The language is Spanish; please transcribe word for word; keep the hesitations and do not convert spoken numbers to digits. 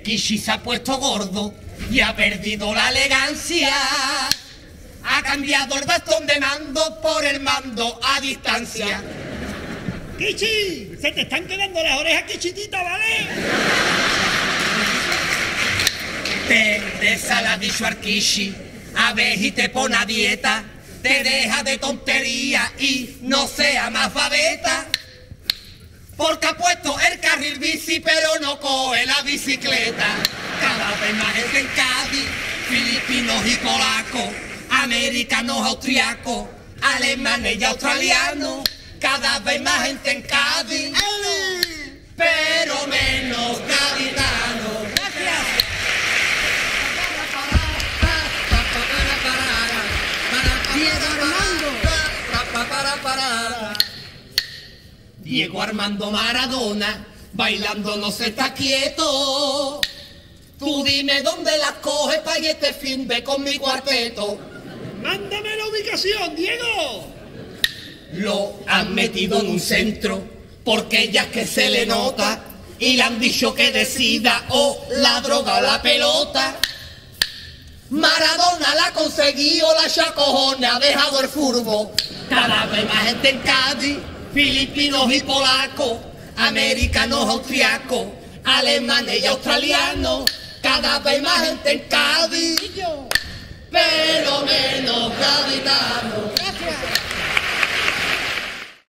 Kishi se ha puesto gordo y ha perdido la elegancia. Ha cambiado el bastón de mando por el mando a distancia. ¡Kishi! Se te están quedando las orejas quichititas, ¿vale? Teresa le ha dicho al Kishi, a ver y te pone a dieta, te deja de tontería y no sea más babeta. Porque ha puesto el carril bici pero no coge la bicicleta. Cada vez más gente en Cádiz, filipinos y polacos, americanos, austriacos, alemanes y australianos. Cada vez más gente en Cádiz, pero menos gaditanos. Gracias. Diego Armando. Diego Armando Maradona, bailando no se está quieto. Tú dime dónde las coges para ir este fin de con mi cuarteto. ¡Mándame la ubicación, Diego! Lo han metido en un centro porque ya es que se le nota y le han dicho que decida o la droga o la pelota. Maradona la ha conseguido, la chacojona ha dejado el furbo. Cada vez más gente en Cádiz, filipinos y polacos, americanos, austriacos, alemanes y australianos. Cada vez más gente en Cádiz, pero menos gaditanos. Gracias.